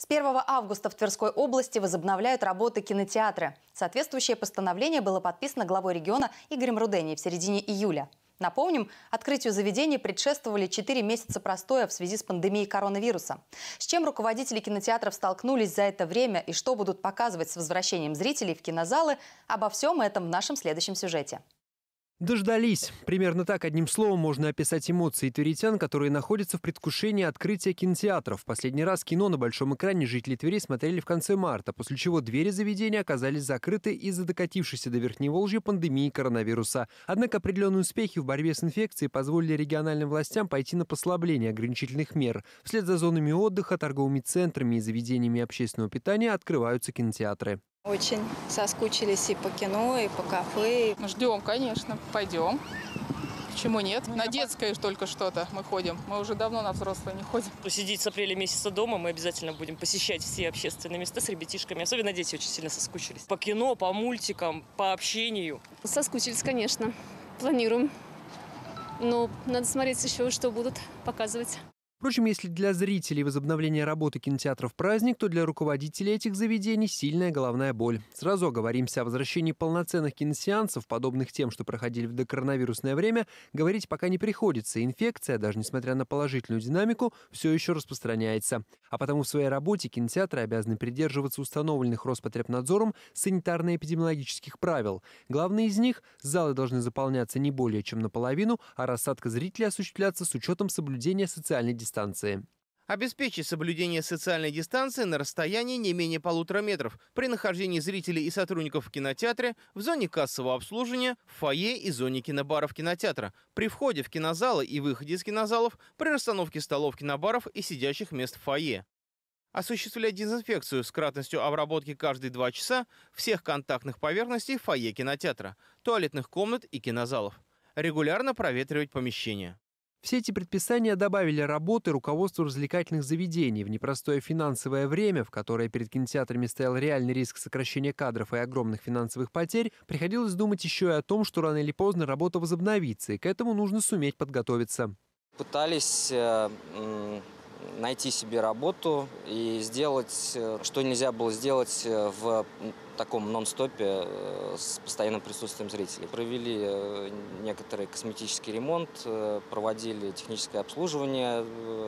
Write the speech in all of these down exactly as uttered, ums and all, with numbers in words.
С первого августа в Тверской области возобновляют работы кинотеатры. Соответствующее постановление было подписано главой региона Игорем Рудени в середине июля. Напомним, открытию заведений предшествовали четыре месяца простоя в связи с пандемией коронавируса. С чем руководители кинотеатров столкнулись за это время и что будут показывать с возвращением зрителей в кинозалы, обо всем этом в нашем следующем сюжете. Дождались. Примерно так одним словом можно описать эмоции тверитян, которые находятся в предвкушении открытия кинотеатров. В последний раз кино на большом экране жители Твери смотрели в конце марта, после чего двери заведения оказались закрыты из-за докатившейся до Верхневолжья пандемии коронавируса. Однако определенные успехи в борьбе с инфекцией позволили региональным властям пойти на послабление ограничительных мер. Вслед за зонами отдыха, торговыми центрами и заведениями общественного питания открываются кинотеатры. Очень соскучились и по кино, и по кафе. Ждем, конечно, пойдем. Почему нет? На детское только что-то мы ходим. Мы уже давно на взрослые не ходим. Посидеть с апреля месяца дома, мы обязательно будем посещать все общественные места с ребятишками. Особенно дети очень сильно соскучились. По кино, по мультикам, по общению. Соскучились, конечно. Планируем. Но надо смотреть еще, что будут показывать. Впрочем, если для зрителей возобновление работы кинотеатров праздник, то для руководителей этих заведений сильная головная боль. Сразу оговоримся, о возвращении полноценных киносеансов, подобных тем, что проходили в докоронавирусное время, говорить пока не приходится. Инфекция, даже несмотря на положительную динамику, все еще распространяется. А потому в своей работе кинотеатры обязаны придерживаться установленных Роспотребнадзором санитарно-эпидемиологических правил. Главное из них – залы должны заполняться не более чем наполовину, а рассадка зрителей осуществляться с учетом соблюдения социальной дистанции. Дистанции. Обеспечить соблюдение социальной дистанции на расстоянии не менее полутора метров при нахождении зрителей и сотрудников в кинотеатре, в зоне кассового обслуживания, в фойе и зоне кинобаров кинотеатра, при входе в кинозалы и выходе из кинозалов, при расстановке столов кинобаров и сидящих мест в фойе. Осуществлять дезинфекцию с кратностью обработки каждые два часа всех контактных поверхностей в фойе кинотеатра, туалетных комнат и кинозалов. Регулярно проветривать помещения. Все эти предписания добавили работы руководству развлекательных заведений. В непростое финансовое время, в которое перед кинотеатрами стоял реальный риск сокращения кадров и огромных финансовых потерь, приходилось думать еще и о том, что рано или поздно работа возобновится, и к этому нужно суметь подготовиться. Пытались э, найти себе работу и сделать, что нельзя было сделать в таком нон-стопе с постоянным присутствием зрителей. Провели некоторый косметический ремонт, проводили техническое обслуживание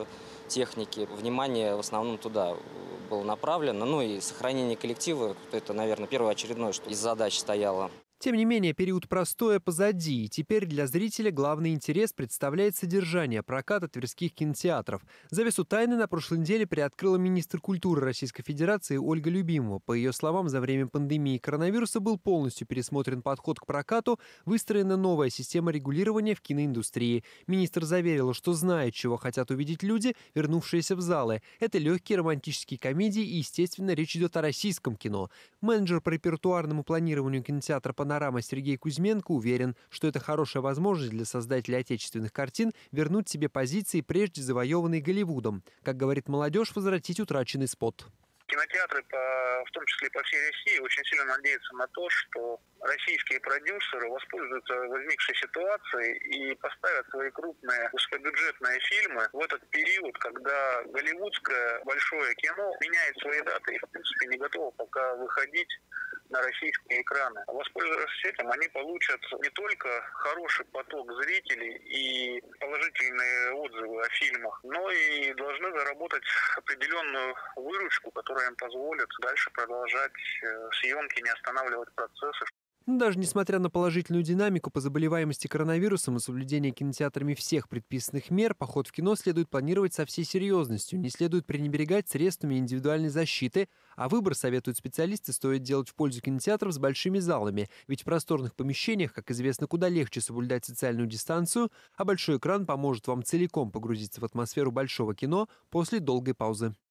техники. Внимание в основном туда было направлено. Ну и сохранение коллектива, это, наверное, первоочередное, что из задач стояло. Тем не менее, период простоя позади, и теперь для зрителя главный интерес представляет содержание проката тверских кинотеатров. Завесу тайны на прошлой неделе приоткрыла министр культуры Российской Федерации Ольга Любимова. По ее словам, за время пандемии коронавируса был полностью пересмотрен подход к прокату, выстроена новая система регулирования в киноиндустрии. Министр заверила, что знает, чего хотят увидеть люди, вернувшиеся в залы. Это легкие романтические комедии, и, естественно, речь идет о российском кино. Менеджер по репертуарному планированию кинотеатра «Панорама» Сергей Кузьменко уверен, что это хорошая возможность для создателей отечественных картин вернуть себе позиции, прежде завоеванные Голливудом. Как говорит молодежь, возвратить утраченный спот. Кинотеатры, по, в том числе по всей России, очень сильно надеются на то, что российские продюсеры воспользуются возникшей ситуацией и поставят свои крупные высокобюджетные фильмы в этот период, когда голливудское большое кино меняет свои даты и, в принципе, не готово пока выходить на российские экраны. Воспользовавшись этим, они получат не только хороший поток зрителей и положительные отзывы о фильмах, но и должны заработать определенную выручку, которая им позволит дальше продолжать съемки, не останавливать процессы. Даже несмотря на положительную динамику по заболеваемости коронавирусом и соблюдение кинотеатрами всех предписанных мер, поход в кино следует планировать со всей серьезностью. Не следует пренебрегать средствами индивидуальной защиты, а выбор, советуют специалисты, стоит делать в пользу кинотеатров с большими залами. Ведь в просторных помещениях, как известно, куда легче соблюдать социальную дистанцию, а большой экран поможет вам целиком погрузиться в атмосферу большого кино после долгой паузы.